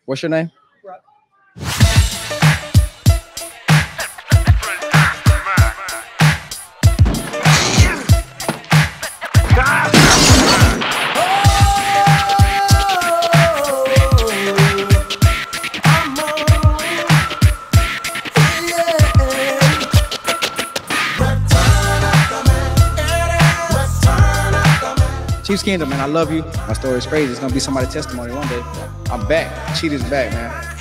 What's your name? Chiefs Kingdom, man, I love you. My story is crazy. It's gonna be somebody's testimony one day. I'm back. Cheetah's back, man.